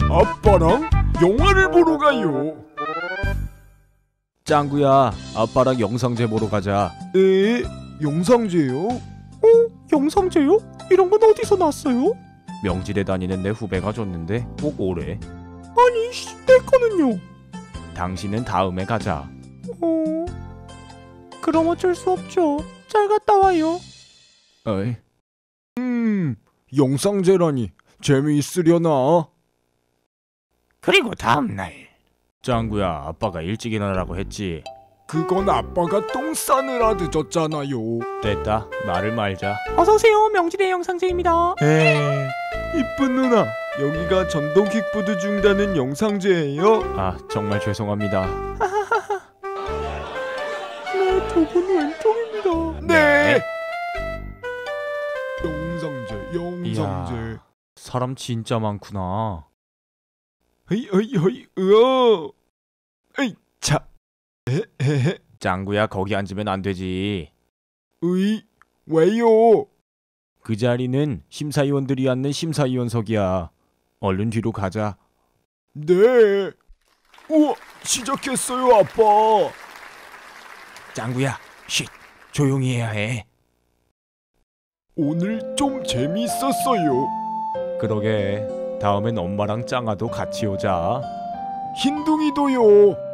아빠랑 영화를 보러 가요. 짱구야, 아빠랑 영상제 보러 가자. 에? 영상제요? 영상제요? 이런 건 어디서 났어요? 명지대 다니는 내 후배가 줬는데 꼭 오래. 아니, 내 거는요? 당신은 다음에 가자. 그럼 어쩔 수 없죠. 잘 갔다 와요. 어이. 영상제라니 재미있으려나? 그리고 다음날 짱구야, 아빠가 일찍 일어나라고 했지. 그건 아빠가 똥 싸느라 늦었잖아요. 됐다, 말을 말자. 어서오세요. 명지대 영상제입니다. 이쁜 누나, 여기가 전동 킥보드 중단은 영상제예요? 아, 정말 죄송합니다. 네, 두 분 왼쪽입니다. 네. 영상제. 이야, 사람 진짜 많구나. 헤이, 에이, 자, 헤헤헤. 짱구야, 거기 앉으면 안 되지. 왜요? 그 자리는 심사위원들이 앉는 심사위원석이야. 얼른 뒤로 가자. 네. 우와, 시작했어요, 아빠. 짱구야, 쉿, 조용히 해야 해. 오늘 좀 재밌었어요. 그러게, 다음엔 엄마랑 짱아도 같이 오자. 흰둥이도요.